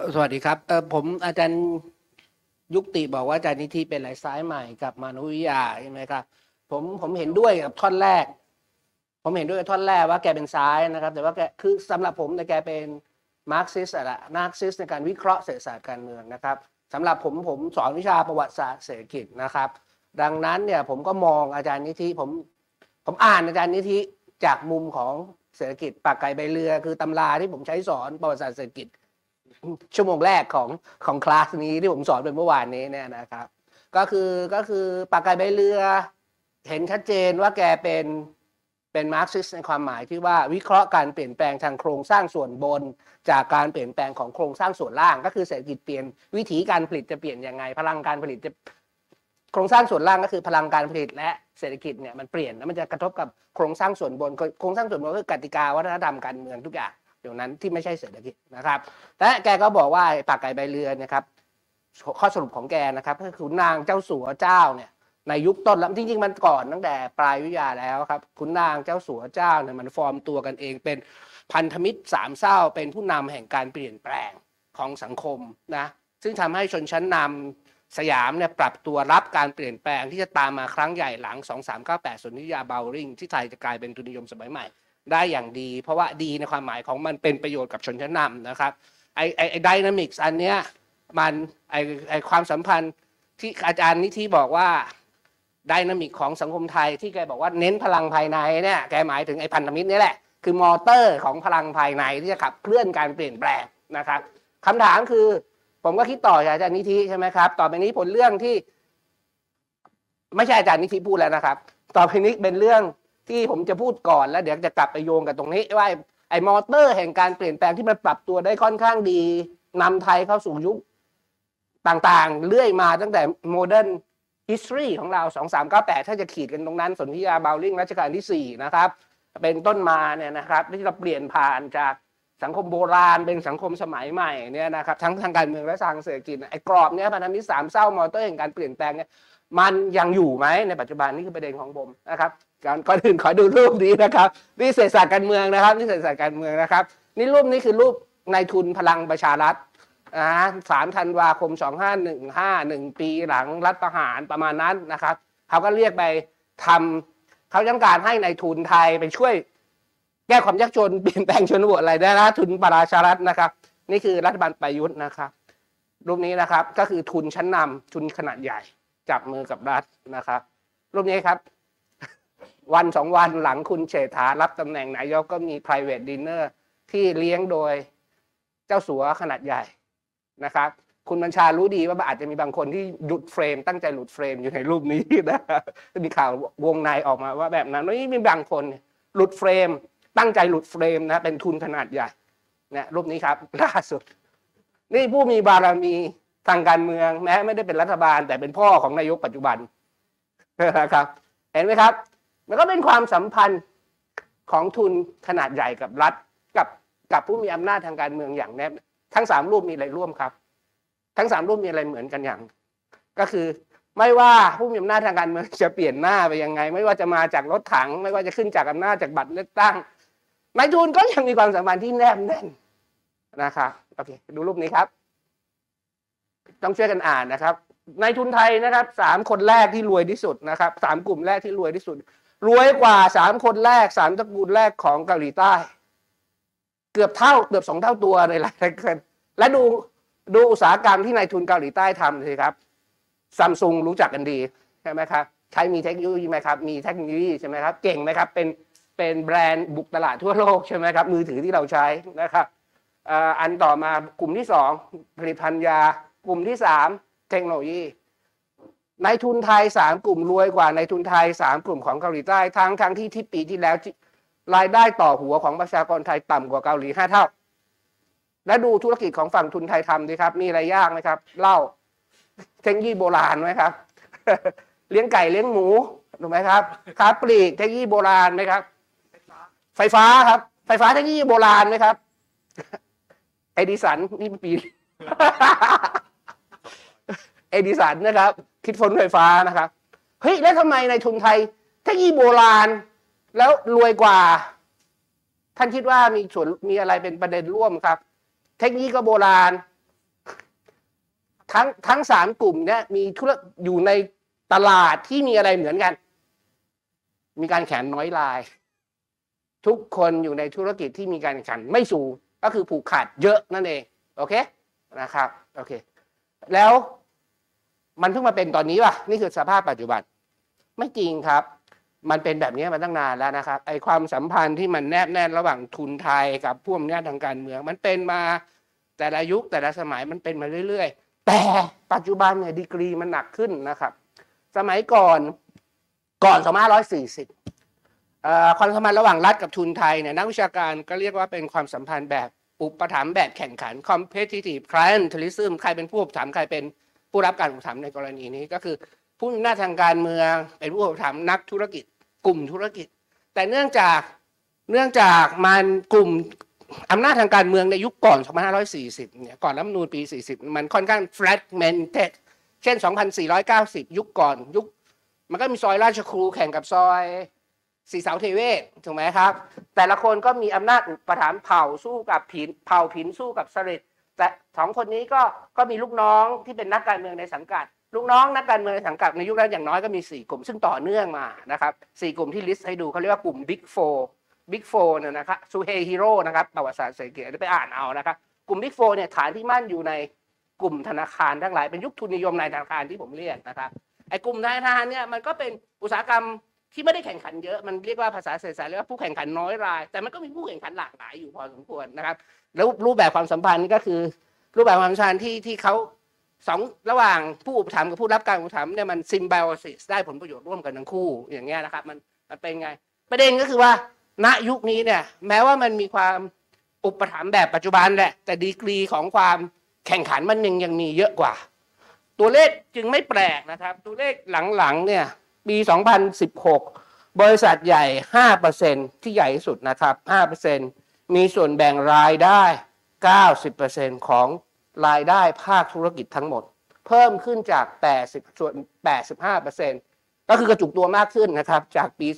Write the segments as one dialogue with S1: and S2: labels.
S1: สวัสดีครับผมอาจารย์ยุติบอกว่าอาจารย์นิธิเป็นไรซ้ายใหม่กับมนุษยวิทยาใช่ไหมครับผมเห็นด้วยกับท่อนแรกผมเห็นด้วยกับท่อนแรกว่าแกเป็นซ้ายนะครับแต่ว่าแกคือสำหรับผมแต่แกเป็นมาร์กซิสต์อะมาร์กซิสต์ในการวิเคราะห์เศรษฐศาสตร์การเมืองนะครับสำหรับผมสอนวิชาประวัติศาสตร์เศรษฐกิจนะครับดังนั้นเนี่ยผมก็มองอาจารย์นิธิผมอ่านอาจารย์นิธิจากมุมของเศรษฐกิจปากไก่ใบเรือคือตำราที่ผมใช้สอนประวัติศาสตร์เศรษฐกิจชั่วโมงแรกของคลาสนี้ที่ผมสอนไปเมื่อวานนี้เนี่ยนะครับก็คือปากไก่ใบเรือเห็นชัดเจนว่าแกเป็นมาร์กซิสในความหมายที่ว่าวิเคราะห์การเปลี่ยนแปลงทางโครงสร้างส่วนบนจากการเปลี่ยนแปลงของโครงสร้างส่วนล่างก็คือเศรษฐกิจเปลี่ยนวิธีการผลิตจะเปลี่ยนยังไงพลังการผลิตจะโครงสร้างส่วนล่างก็คือพลังการผลิตและเศรษฐกิจเนี่ยมันเปลี่ยนแล้วมันจะกระทบกับโครงสร้างส่วนบนโครงสร้างส่วนบนก็คือกติกาวัฒนธรรมการเมืองทุกอย่างอย่างนั้นที่ไม่ใช่เศรษฐกิจนะครับและแกก็บอกว่าปากไก่ใบเรือนะครับข้อสรุปของแกนะครับก็คือขุนนางเจ้าสัวเจ้าเนี่ยในยุคต้นแล้วจริงๆมันก่อนตั้งแต่ปลายวิทยาแล้วครับขุนนางเจ้าสัวเจ้าเนี่ยมันฟอร์มตัวกันเองเป็นพันธมิตรสามเศร้าเป็นผู้นำแห่งการเปลี่ยนแปลงของสังคมนะซึ่งทำให้ชนชั้นนำสยามเนี่ยปรับตัวรับการเปลี่ยนแปลงที่จะตามมาครั้งใหญ่หลัง2398สนธิยาเบลริงที่ไทยจะกลายเป็นทุนนิยมสมัยใหม่ได้อย่างดีเพราะว่าดีในความหมายของมันเป็นประโยชน์กับชนชั้นนำนะครับไอไดนามิกส์อันเนี้ยมันไอความสัมพันธ์ที่อาจารย์นิธิบอกว่าไดนามิกของสังคมไทยที่แกบอกว่าเน้นพลังภายในเนี่ยแกหมายถึงไอพันธมิตรนี่แหละคือมอเตอร์ของพลังภายในที่จะขับเคลื่อนการเปลี่ยนแปลงนะครับคำถามคือผมก็คิดต่อจากอาจารย์นิธิใช่ไหมครับต่อไปนี้ผลเรื่องที่ไม่ใช่อาจารย์นิธิพูดแล้วนะครับต่อไปนี้เป็นเรื่องที่ผมจะพูดก่อนแล้วเดี๋ยวจะกลับไปโยงกับตรงนี้ว่าไอ้มอเตอร์แห่งการเปลี่ยนแปลงที่มันปรับตัวได้ค่อนข้างดีนำไทยเข้าสู่ยุคต่างๆเรื่อยมาตั้งแต่โมเดิร์นฮิสตอรีของเรา2398ถ้าจะขีดกันตรงนั้นสนธิยาเบลลิงรัชกาลที่4นะครับเป็นต้นมาเนี่ยนะครับที่เราเปลี่ยนผ่านจากสังคมโบราณเป็นสังคมสมัยใหม่เนี่ยนะครับทั้งทางการเมืองและทางเศรษฐกิจไอ้กรอบเนี้ยพันธมิตรสามเศร้ามอเตอร์แห่งการเปลี่ยนแปลงเนี่ยมันยังอยู่ไหมในปัจจุบันนี่คือประเด็นของผมนะครับก่อนอื่นขอดูรูปนี้นะครับนี่เศรษฐศาสตร์การเมืองนะครับนี่เศรษฐศาสตร์การเมืองนะครับนี่รูปนี้คือรูปนายทุนพลังประชารัฐ3 ธันวาคม 2515 1 ปีหลังรัฐประหารประมาณนั้นนะครับเขาก็เรียกไปทำเขาต้องการให้นายทุนไทยไปช่วยแก้ความยากจนเปลี่ยนแปลงชนบทอะไรได้นะทุนประชารัฐนะครับนี่คือรัฐบาลประยุทธ์นะครับรูปนี้นะครับก็คือทุนชั้นนำทุนขนาดใหญ่จับมือกับรัฐนะครับรูปนี้ครับวัน2 วันหลังคุณเศรษฐารับตำแหน่งนายกก็มี private dinner ที่เลี้ยงโดยเจ้าสัวขนาดใหญ่นะครับคุณบัญชารู้ดีว่าอาจจะมีบางคนที่หลุดเฟรมตั้งใจหลุดเฟรมอยู่ในรูปนี้นะมีข่าววงในออกมาว่าแบบนั้นนี่มีบางคนหลุดเฟรมตั้งใจหลุดเฟรมนะเป็นทุนขนาดใหญ่เนี่ยรูปนี้ครับล่าสุดนี่ผู้มีบารมีทางการเมืองแม้ไม่ได้เป็นรัฐบาลแต่เป็นพ่อของนายกปัจจุบันนะครับเห็นไหมครับมันก็เป็นความสัมพันธ์ของทุนขนาดใหญ่กับรัฐกับผู้มีอำนาจทางการเมืองอย่างแน่ทั้ง3 รูปมีอะไรร่วมครับทั้ง3 รูปมีอะไรเหมือนกันอย่างก็คือไม่ว่าผู้มีอำนาจทางการเมืองจะเปลี่ยนหน้าไปยังไงไม่ว่าจะมาจากรถถังไม่ว่าจะขึ้นจากอำนาจจากบัตรเลือกตั้งนายทุนก็ยังมีความสัมพันธ์ที่แนบแน่นนะครับโอเคดูรูปนี้ครับต้องช่วยกันอ่านนะครับนายทุนไทยนะครับ3 คนแรกที่รวยที่สุดนะครับ3 กลุ่มแรกที่รวยที่สุดรวยกว่า3 คนแรก3 ตระกูลแรกของเกาหลีใต้เกือบ2 เท่าตัวในหลายคนและดูอุตสาหกรรมที่นายทุนเกาหลีใต้ทำสิครับซัมซุงรู้จักกันดีใช่ไหมครับใช้มีเทคโนโลยีไหมครับมีเทคโนโลยีใช่ไหมครับเก่งไหมครับเป็นแบรนด์บุกตลาดทั่วโลกใช่ไหมครับมือถือที่เราใช้นะครับอันต่อมากลุ่มที่2ผลิตภัณฑ์ยากลุ่มที่3เทคโนโลยีนายทุนไทย3 กลุ่มรวยกว่านายทุนไทย3 กลุ่มของเกาหลีใต้ทั้งที่ปีที่แล้วรายได้ต่อหัวของประชากรไทยต่ำกว่าเกาหลี5 เท่าและดูธุรกิจของฝั่งทุนไทยทำดีครับมีอะไรยากไหมครับเหล้าเทคโนโลยีโบราณไหมครับ เลี้ยงไก่เลี้ยงหมูถูกไหมครับค้าปลีกเทคโนโลยีโบราณไหมครับไฟฟ้าครับไฟฟ้าเทคโนโลยีโบราณไหมครับเอดิสันนี่ปี เอดิสันนะครับคิดค้นไฟฟ้านะครับเฮ้ยแล้วทำไมในทุนไทยเทคโนโลยีโบราณแล้วรวยกว่าท่านคิดว่ามีอะไรเป็นประเด็นร่วมครับเทคโนโลยีก็โบราณทั้ง3 กลุ่มเนี่ยมีธุรอยู่ในตลาดที่มีอะไรเหมือนกันมีการแข่งน้อยรายทุกคนอยู่ในธุรกิจที่มีการแข่งไม่สูงก็คือผูกขาดเยอะนั่นเองโอเคนะครับโอเคแล้วมันเพิ่งมาเป็นตอนนี้ป่ะนี่คือสภาพปัจจุบันไม่จริงครับมันเป็นแบบนี้มาตั้งนานแล้วนะครับไอความสัมพันธ์ที่มันแนบแน่นระหว่างทุนไทยกับพวกอำนาจทางการเมืองมันเป็นมาแต่ละยุคแต่ละสมัยมันเป็นมาเรื่อยๆแต่ปัจจุบันเนี่ยดีกรีมันหนักขึ้นนะครับสมัยก่อน2540ความสัมพันธ์ระหว่างรัฐกับทุนไทยเนี่ยนักวิชาการก็เรียกว่าเป็นความสัมพันธ์แบบอุปถัมภ์แบบแข่งขัน competitive clientelism ใครเป็นผู้อุปถัมภ์ใครเป็นผู้รับการอุปถัมภ์ในกรณีนี้ก็คือผู้มีอำนาจทางการเมืองเป็นผู้อุปถัมภ์นักธุรกิจกลุ่มธุรกิจแต่เนื่องจากมันกลุ่มอำนาจทางการเมืองในยุคก่อน2540เนี่ยก่อนรัฐธรรมนูญปี40มันค่อนข้าง fragmented เช่น2490ยุคก่อนยุคมันก็มีซอยราชครูแข่งกับซอยสีเสาเทเวศถูกไหมครับแต่ละคนก็มีอำนาจอุปถัมภ์เผ่าสู้กับผินสู้กับสฤษดิ์แต่2 คนนี้ก็มีลูกน้องที่เป็นนักการเมืองในสังกัดลูกน้องนักการเมืองในสังกัดในยุคนั้นอย่างน้อยก็มี4 กลุ่มซึ่งต่อเนื่องมานะครับ4 กลุ่มที่ลิสต์ให้ดูเขาเรียกว่ากลุ่ม Big Four เนี่ยนะครับซูเฮฮิโร่นะครับประวัติศาสตร์เศรษฐกิจไปอ่านเอานะครับกลุ่ม Big Four เนี่ยฐานที่มั่นอยู่ในกลุ่มธนาคารทั้งหลายเป็นยุคทุนนิยมในธนาคารที่ผมเรียกนะครับไอ้กลุ่มธนาคารเนี่ยมันก็เป็นอุตสาหกรรมที่ไม่ได้แข่งขันเยอะมันเรียกว่าภาษาเศรษฐศาสตร์เรียกว่าผู้แข่งขันน้อยรายแต่มันก็มีผู้แข่งขันหลากหลายอยู่พอสมควรนะครับแล้วรูปแบบความสัมพันธ์นี่ก็คือรูปแบบความสัมพันธ์ที่เขาระหว่างผู้อุปถัมภ์กับผู้รับการอุปถัมภ์เนี่ยมันซิมไบโอซิสได้ผลประโยชน์ร่วมกันทั้งคู่อย่างเงี้ยนะครับมันเป็นไงประเด็นก็คือว่าณยุคนี้เนี่ยแม้ว่ามันมีความอุปถัมภ์แบบปัจจุบันแหละแต่ดีกรีของความแข่งขันมันยังมีเยอะกว่าตัวเลขจึงไม่แปลกนะครับตัวเลขหลังๆเนี่ยปี2016บริษัทใหญ่ 5% ที่ใหญ่ที่สุดนะครับ 5% มีส่วนแบ่งรายได้ 90% ของรายได้ภาคธุรกิจทั้งหมดเพิ่มขึ้นจาก85% ก็คือกระจุกตัวมากขึ้นนะครับจากปี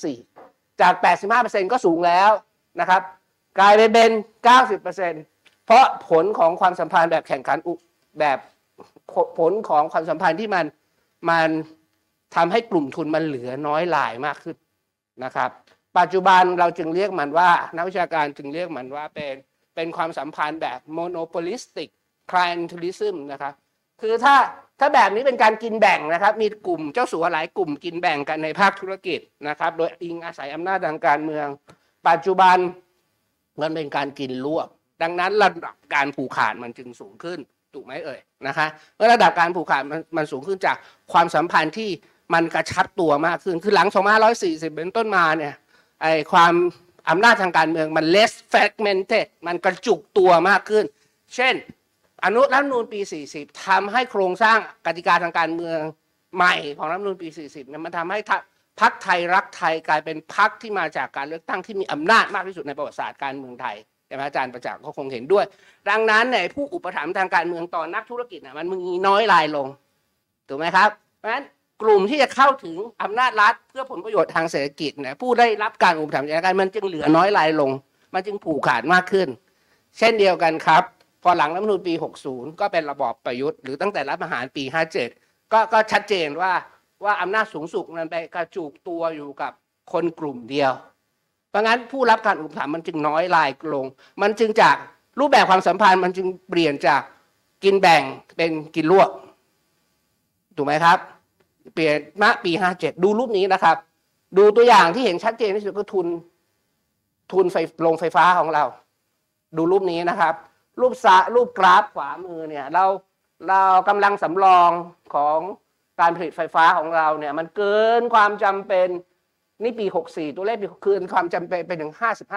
S1: 2004จาก 85% ก็สูงแล้วนะครับกลายไปเป็น 90% เพราะผลของความสัมพันธ์แบบแข่งขันแบบผลของความสัมพันธ์ที่มันทำให้กลุ่มทุนมันเหลือน้อยรายมากขึ้นนะครับปัจจุบันเราจึงเรียกมันว่านักวิชาการจึงเรียกมันว่าเป็นความสัมพันธ์แบบ monopolistic clientelism นะครับคือถ้าแบบนี้เป็นการกินแบ่งนะครับมีกลุ่มเจ้าสัวหลายกลุ่มกินแบ่งกันในภาคธุรกิจนะครับโดยอิงอาศัยอำนาจทางการเมืองปัจจุบันมันเป็นการกินรวบดังนั้นระดับการผูกขาดมันจึงสูงขึ้นถูกไหมเอ่ยนะคะเมื่อระดับการผูกขาดมันสูงขึ้นจากความสัมพันธ์ที่มันกระชับตัวมากขึ้นคือหลัง2540เป็นต้นมาเนี่ยไอความอำนาจทางการเมืองมัน less fragmented มันกระจุกตัวมากขึ้นเช่นรัฐธรรมนูญปี40ทำให้โครงสร้างกติกาทางการเมืองใหม่ของรัฐธรรมนูญปี40เนี่ยมันทำให้พรรคไทยรักไทยกลายเป็นพรรคที่มาจากการเลือกตั้งที่มีอำนาจมากที่สุดในประวัติศาสตร์การเมืองไทยใช่ไหมอาจารย์ประจักษ์ก็คงเห็นด้วยดังนั้นเนี่ยผู้อุปถัมภ์ทางการเมืองต่อนักธุรกิจมันมีน้อยรายลงถูกไหมครับเพราะฉะนั้นกลุ่มที่จะเข้าถึงอำนาจรัฐเพื่อผลประโยชน์ทางเศรษฐกิจเนี่ยผู้ได้รับการอุปถัมภ์จากการมันจึงเหลือน้อยรายลงมันจึงผูกขาดมากขึ้นเช่นเดียวกันครับพอหลังรัฐธรรมนูญปี60ก็เป็นระบอบประยุทธ์หรือตั้งแต่รัฐประหารปี57ก็ชัดเจนว่าอำนาจสูงสุดมันไปกระจุกตัวอยู่กับคนกลุ่มเดียวเพราะงั้นผู้รับการอุปถัมภ์มันจึงน้อยรายลงมันจึงจากรูปแบบความสัมพันธ์มันจึงเปลี่ยนจากกินแบ่งเป็นกินรวบถูกไหมครับเปลี่ยนมาปี57ดูรูปนี้นะครับดูตัวอย่างที่เห็นชัดเจนที่สุดก็ทุนโรงไฟฟ้าของเราดูรูปนี้นะครับรูปกราฟขวามือเนี่ยเรากำลังสำรองของการผลิตไฟฟ้าของเราเนี่ยมันเกินความจำเป็นนี่ปี64ตัวเลขปีคืนความจำเป็นไปถึง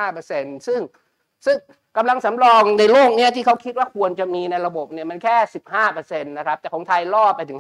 S1: 55% ซึ่งกำลังสำรองในโลกเนี่ยที่เขาคิดว่าควรจะมีในระบบเนี่ยมันแค่ 15% นะครับแต่ของไทยล่อไปถึง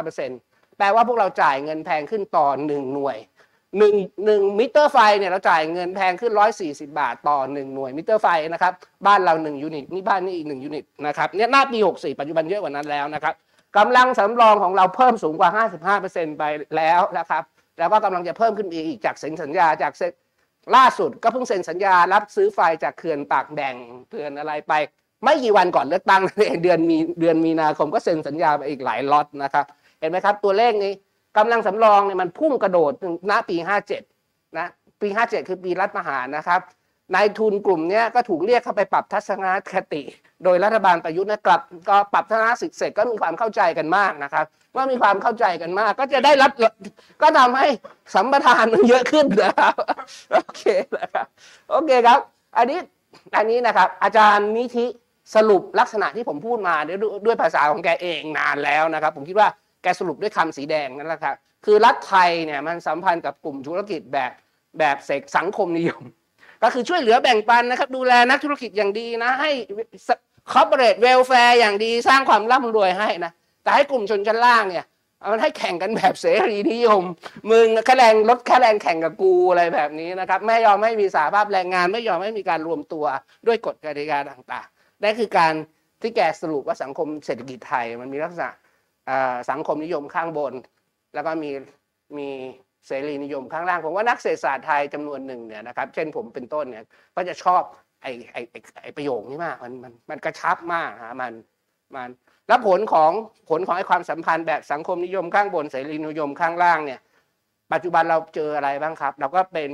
S1: 55% แปลว่าพวกเราจ่ายเงินแพงขึ้นต่อ1หน่วย1มิเตอร์ไฟเนี่ยเราจ่ายเงินแพงขึ้น140 บาทต่อ1หน่วยมิเตอร์ไฟนะครับบ้านเรา1ยูนิตนี่บ้านนี่อีก1ยูนิตนะครับเนี่ยหน้าปี64ปัจจุบันเยอะกว่านั้นแล้วนะครับกำลังสำรองของเราเพิ่มสูงกว่า 55% ไปแล้วนะครับแล้วก็กำลังจะเพิ่มขึ้นอีกจากเซ็นสัญญาจากล่าสุดก็เพิ่งเซ็นสัญญารับซื้อไฟจากเขื่อนปากแบ่งเขื่อนอะไรไปไม่กี่วันก่อนเลือกตั้งเดือนมีนาคมก็เซ็นสัญญาไปอีกหลายล็อตนะครับเห็นไหมครับตัวเลขนี้กำลังสำรองเนี่ยมันพุ่งกระโดดณปี57นะปี57คือปีรัฐประหารนะครับนายทุนกลุ่มนี้ก็ถูกเรียกเข้าไปปรับทัศนคติโดยรัฐบาลประยุทธ์นะกลับก็ปรับทัศนคติเสร็จก็มีความเข้าใจกันมากนะครับเมื่อมีความเข้าใจกันมากก็จะได้รับก็ทำให้สัมปทานมันเยอะขึ้นนะครับโอเคนะครับโอเคครับอันนี้นะครับอาจารย์นิธิสรุปลักษณะที่ผมพูดมาด้วยภาษาของแกเองนานแล้วนะครับผมคิดว่าแกสรุปด้วยคำสีแดงนั่นแหละครับคือรัฐไทยเนี่ยมันสัมพันธ์กับกลุ่มธุรกิจแบบเสกสังคมนิยมก็คือช่วยเหลือแบ่งปันนะครับดูแลนักธุรกิจอย่างดีนะให้corporate welfare อย่างดีสร้างความร่ำรวยให้นะแต่ให้กลุ่มชนชั้นล่างเนี่ยมันให้แข่งกันแบบเสรีนิยมมึงค่าแรงลดค่าแรงแข่งกับกูอะไรแบบนี้นะครับไม่ยอมให้มีสหภาพแรงงานไม่ยอมให้มีการรวมตัวด้วยกฎกติกาต่างๆนั่นคือการที่แกสรุปว่าสังคมเศรษฐกิจไทยมันมีลักษณะสังคมนิยมข้างบนแล้วก็มีเสรีนิยมข้างล่างผมว่านักเศรษฐศาสตร์ไทยจำนวนหนึ่งเนี่ยนะครับเช่นผมเป็นต้นเนี่ยก็จะชอบไอ้ประโยคนี้มากมันกระชับมากฮะมันแล้วผลของไอ้ความสัมพันธ์แบบสังคมนิยมข้างบนเสรีนิยมข้างล่างเนี่ยปัจจุบันเราเจออะไรบ้างครับเราก็เป็น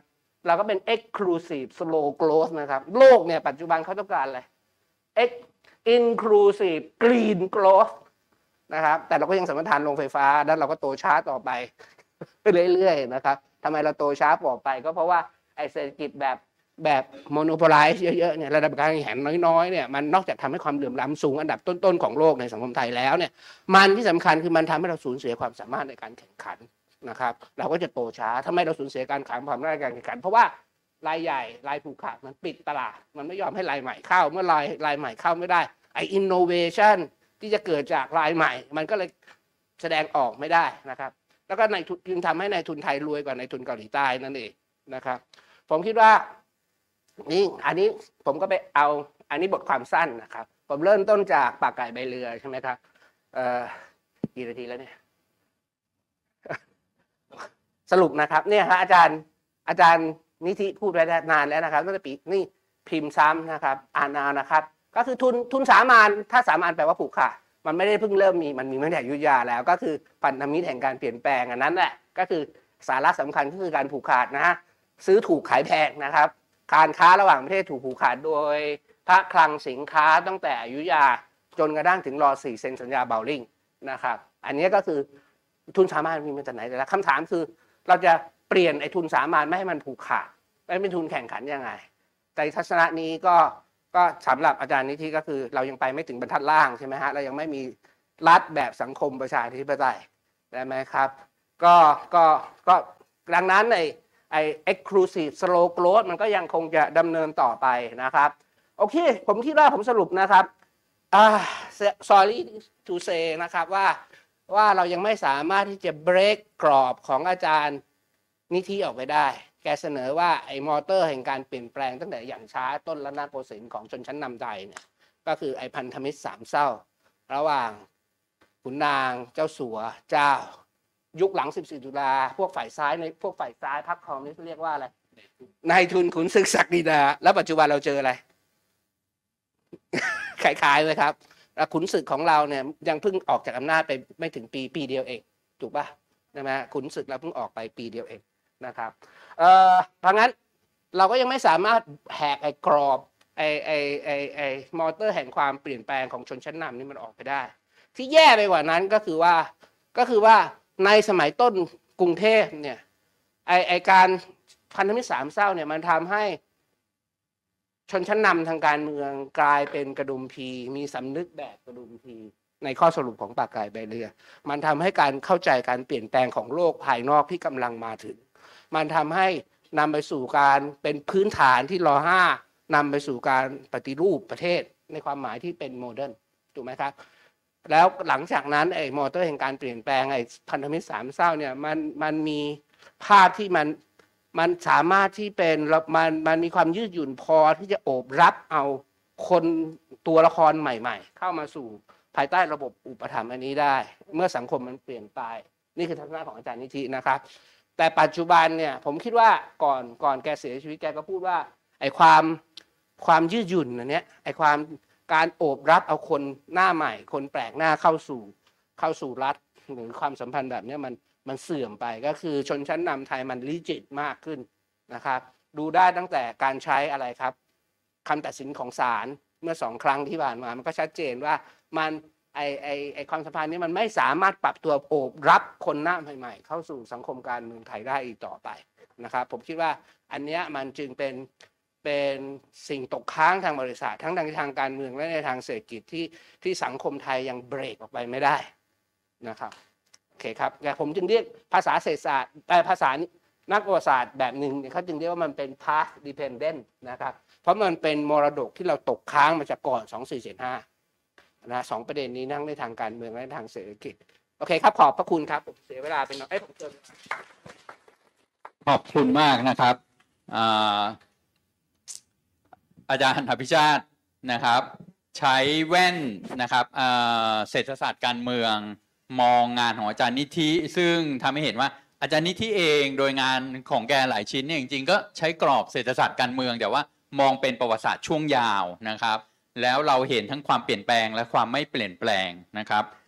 S1: exclusive slow growth นะครับโลกเนี่ยปัจจุบันเขาต้องการอะไร inclusive green growth นะครับแต่เราก็ยังสัมปทานโรงไฟฟ้าแล้วเราก็โตช้าต่อไปเรื่อยๆนะครับทำไมเราโตช้าต่อไปก็เพราะว่าไอ้เศรษฐกิจแบบโมโนโพลไลซ์เยอะๆเนี่ยระดับการแข่งขันน้อยๆเนี่ยมันนอกจากทำให้ความเหลื่อมล้ำสูงอันดับต้นๆของโลกในสังคมไทยแล้วเนี่ยมันที่สำคัญคือมันทำให้เราสูญเสียความสามารถในการแข่งขันนะครับเราก็จะโตช้าทำไมเราสูญเสียการความสามารถในการแข่งขันเพราะว่ารายใหญ่รายผูกขาดมันปิดตลาดมันไม่ยอมให้รายใหม่เข้าเมื่อรายใหม่เข้าไม่ได้ไอ้ innovation ที่จะเกิดจากรายใหม่มันก็เลยแสดงออกไม่ได้นะครับแล้วก็ในจึงทำให้ในทุนไทยรวยกว่าในทุนเกาหลีใต้นั่นเองนะครับผมคิดว่าอันนี้ผมก็ไปเอาอันนี้บทความสั้นนะครับผมเริ่มต้นจากปากไก่ใบเรือใช่ไหมครับกี่นาทีแล้วเนี่ยสรุปนะครับเนี่ยฮะอาจารย์นิธิพูดไว้นานแล้วนะครับตั้งแต่ปีนี่พิมพ์ซ้ำนะครับอ่านเอานะครับก็คือทุนสามัญถ้าสามัญแปลว่าผูกขาดมันไม่ได้เพิ่งเริ่มมันมีตั้งแต่อยุธยาแล้วก็คือพันธมิตรแห่งการเปลี่ยนแปลงอันนั้นแหละก็คือสาระสำคัญก็คือการผูกขาดนะฮะซื้อถูกขายแพงนะครับการค้าระหว่างประเทศถูกผูกขาดโดยพระคลังสินค้าตั้งแต่อยุธยาจนกระทั่งถึงร.4 เซ็นสัญญาเบลลิงนะครับอันนี้ก็คือทุนสามัญมีมาจากไหนแต่ละคำถามคือเราจะเปลี่ยนไอ้ทุนสามัญไม่ให้มันผูกขาดไม่เป็นทุนแข่งขันยังไงแต่ทัศนะนี้ก็สำหรับอาจารย์นิธิก็คือเรายังไปไม่ถึงบรรทัดล่างใช่ไหมฮะเรายังไม่มีรัฐแบบสังคมประชาธิปไตยได้ไหมครับก็ดังนั้นไอ้ exclusive slow growth มันก็ยังคงจะดำเนินต่อไปนะครับโอเคผมคิดว่าผมสรุปนะครับsorry to say นะครับว่าเรายังไม่สามารถที่จะ break กรอบของอาจารย์นิธิออกไปได้แกเสนอว่าไอ้มอเตอร์แห่งการเปลี่ยนแปลงตั้งแต่อย่างช้าต้นรัตนโกสินทร์ของชนชั้นนำไทยเนี่ยก็คือไอ้พันธมิตรสามเศร้าระหว่างขุนนางเจ้าสัวเจ้ายุคหลัง14ตุลาพวกฝ่ายซ้ายในพวกฝ่ายซ้ายพรรคคอมมิวนิสต์เรียกว่าอะไรนายทุนขุนศึกศักดินาแล้วปัจจุบันเราเจออะไร คล้ายๆเลยครับขุนศึกของเราเนี่ยยังเพิ่งออกจากอำนาจไปไม่ถึงปีเดียวเองถูกป่ะใช่ไหมขุนศึกเราเพิ่งออกไปปีเดียวเองนะครับเพราะงั้นเราก็ยังไม่สามารถแหกไอ้กรอบไอ้มอเตอร์แห่งความเปลี่ยนแปลงของชนชั้นนำนี่มันออกไปได้ที่แย่ไปกว่านั้นก็คือว่าในสมัยต้นกรุงเทพเนี่ยไอ้การพันธมิตรสามเศร้าเนี่ยมันทำให้ชนชั้นนำทางการเมืองกลายเป็นกระดุมพีมีสำนึกแบบกระดุมพีในข้อสรุปของปากไก่ใบเรือมันทำให้การเข้าใจการเปลี่ยนแปลงของโลกภายนอกที่กำลังมาถึงมันทำให้นำไปสู่การเป็นพื้นฐานที่ร.5 นำไปสู่การปฏิรูปประเทศในความหมายที่เป็นโมเดิร์นถูกไหมครับแล้วหลังจากนั้นไอ้มอเตอร์แห่งการเปลี่ยนแปลงไอ้พันธมิตรสามเศร้าเนี่ยมันมีภาพที่มันสามารถที่เป็นมันมีความยืดหยุ่นพอที่จะโอบรับเอาคนตัวละครใหม่ๆเข้ามาสู่ภายใต้ระบบอุปถัมภ์อันนี้ได้เมื่อสังคมมันเปลี่ยนไปนี่คือทัศนะของอาจารย์นิธินะครับแต่ปัจจุบันเนี่ยผมคิดว่าก่อนแกเสียชีวิตแกก็พูดว่าไอ้ความยืดหยุ่นอันเนี้ยไอ้ความการโอบรับเอาคนหน้าใหม่คนแปลกหน้าเข้าสู่รัฐหรือความสัมพันธ์แบบนี้มันเสื่อมไปก็คือชนชั้นนำไทยมันริจิตมากขึ้นนะครับดูได้ตั้งแต่การใช้อะไรครับคำตัดสินของศาลเมื่อ2 ครั้งที่ผ่านมามันก็ชัดเจนว่ามันไอความสัมพันธ์นี้มันไม่สามารถปรับตัวโอบรับคนหน้าใหม่ๆเข้าสู่สังคมการเมืองไทยได้อีกต่อไปนะครับผมคิดว่าอันนี้มันจึงเป็นสิ่งตกค้างทางบริษัททั้งในทางการเมืองและในทางเศรษฐกิจที่สังคมไทยยังเบรกออกไปไม่ได้นะครับโอเคครับแต่ผมจึงเรียกภาษาเศรษฐศาสตร์ภาษานักประวัติศาสตร์แบบหนึ่งเขาจึงเรียกว่ามันเป็น path dependent นะครับเพราะมันเป็นมรดกที่เราตกค้างมาจากก่อน2475นะ2 ประเด็นนี้ทั้งในทางการเมืองและในทางเศรษฐกิจโอเคครับขอบพระคุณครับผมเสียเวลาไปหน่อยผมเชิญ
S2: ขอบคุณมากนะครับอาจารย์อภิชาตินะครับใช้แว่นนะครับเศรษฐศาสตร์การเมืองมองงานของอาจารย์นิธิซึ่งทำให้เห็นว่าอาจารย์นิธิเองโดยงานของแกหลายชิ้นเนี่ยจริงๆก็ใช้กรอบเศรษฐศาสตร์การเมืองแต่ว่ามองเป็นประวัติศาสตร์ช่วงยาวนะครับแล้วเราเห็นทั้งความเปลี่ยนแปลงและความไม่เปลี่ยนแปลงนะครับ